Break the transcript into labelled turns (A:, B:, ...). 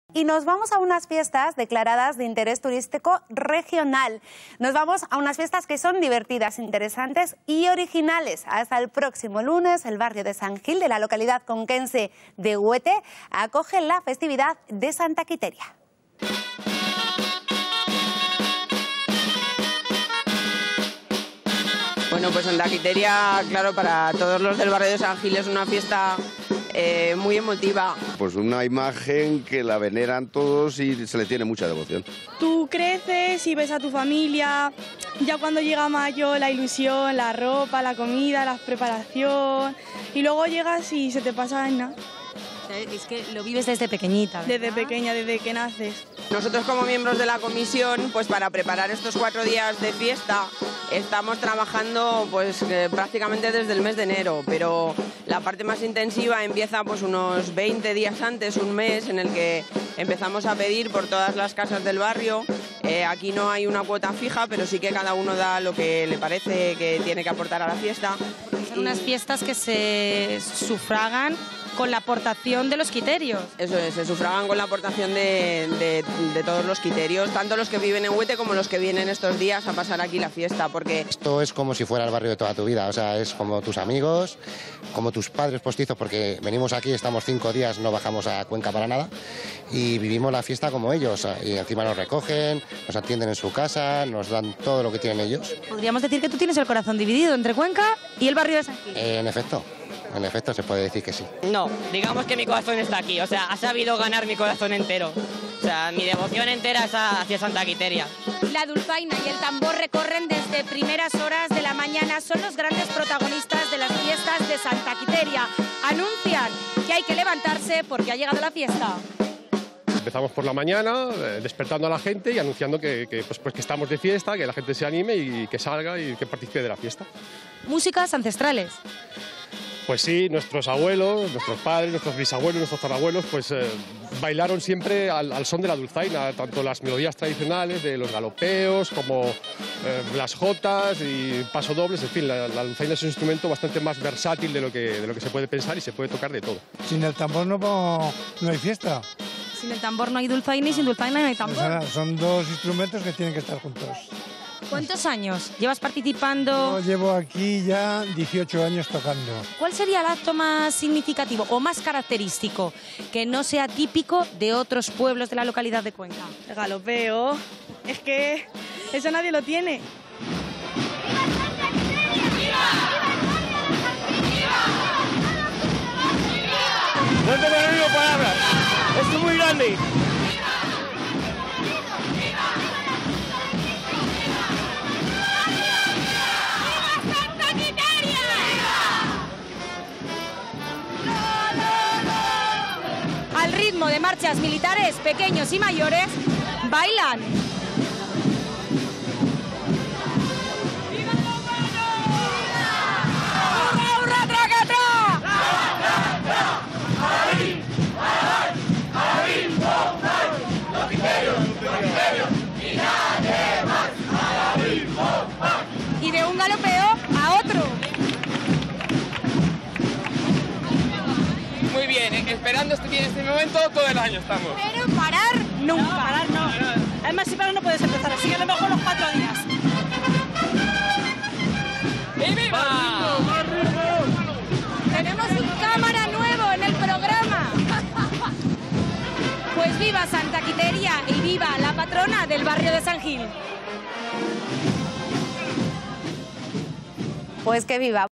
A: Y nos vamos a unas fiestas declaradas de interés turístico regional. Nos vamos a unas fiestas que son divertidas, interesantes y originales. Hasta el próximo lunes, el barrio de San Gil, de la localidad conquense de Huete, acoge la festividad de Santa Quiteria.
B: Bueno, pues Santa Quiteria, claro, para todos los del barrio de San Gil es una fiesta muy emotiva.
C: Pues una imagen que la veneran todos y se le tiene mucha devoción.
D: Tú creces y ves a tu familia, ya cuando llega mayo, la ilusión, la ropa, la comida, la preparación, y luego llegas y se te pasa en nada.
E: Es que lo vives desde pequeñita, ¿verdad?
D: Desde pequeña, desde que naces.
B: Nosotros como miembros de la comisión, pues para preparar estos 4 días de fiesta, estamos trabajando pues prácticamente desde el mes de enero, pero la parte más intensiva empieza pues unos 20 días antes, un mes, en el que empezamos a pedir por todas las casas del barrio. Aquí no hay una cuota fija, pero sí que cada uno da lo que le parece que tiene que aportar a la fiesta.
E: Son unas fiestas que se sufragan con la aportación de los quiterios.
B: Eso es, se sufragan con la aportación de todos los quiterios, tanto los que viven en Huete como los que vienen estos días a pasar aquí la fiesta, porque...
F: Esto es como si fuera el barrio de toda tu vida, o sea, es como tus amigos, como tus padres postizos, porque venimos aquí, estamos 5 días, no bajamos a Cuenca para nada, y vivimos la fiesta como ellos, y encima nos recogen, nos atienden en su casa, nos dan todo lo que tienen ellos.
E: Podríamos decir que tú tienes el corazón dividido entre Cuenca y el barrio de San Gil.
F: En efecto, se puede decir que sí.
G: No, digamos que mi corazón está aquí, o sea, ha sabido ganar mi corazón entero. O sea, mi devoción entera es hacia Santa Quiteria.
H: La dulzaina y el tambor recorren desde primeras horas de la mañana, son los grandes protagonistas de las fiestas de Santa Quiteria. Anuncian que hay que levantarse porque ha llegado la fiesta.
I: Empezamos por la mañana, despertando a la gente y anunciando que estamos de fiesta, que la gente se anime y que salga y que participe de la fiesta.
E: Músicas ancestrales.
I: Pues sí, nuestros abuelos, nuestros padres, nuestros bisabuelos, nuestros tatarabuelos, pues bailaron siempre al son de la dulzaina, tanto las melodías tradicionales de los galopeos como las jotas y pasodobles, en fin, la dulzaina es un instrumento bastante más versátil de lo que se puede pensar y se puede tocar de todo.
J: Sin el tambor no hay fiesta.
E: Sin el tambor no hay dulzaina y sin dulzaina no hay tambor.
J: O sea, son 2 instrumentos que tienen que estar juntos.
E: ¿Cuántos años llevas participando?
J: Yo llevo aquí ya 18 años tocando.
E: ¿Cuál sería el acto más significativo o más característico que no sea típico de otros pueblos de la localidad de Cuenca?
D: El galopeo, es que eso nadie lo tiene.
K: No tengo la misma palabra, esto es muy grande.
H: Al ritmo de marchas militares, pequeños y mayores bailan. ¡Viva los buenos! ¡Hurra, hurra, traca, tra! Y de un galopeo a otro.
K: Muy bien, esperando este momento todo el año estamos.
H: Pero parar nunca.
D: No, parar no. Además, si paras no puedes empezar, así que a lo mejor los 4 días.
K: ¡Y viva!
H: Tenemos un cámara nuevo en el programa. Pues viva Santa Quiteria y viva la patrona del barrio de San Gil.
A: Pues que viva.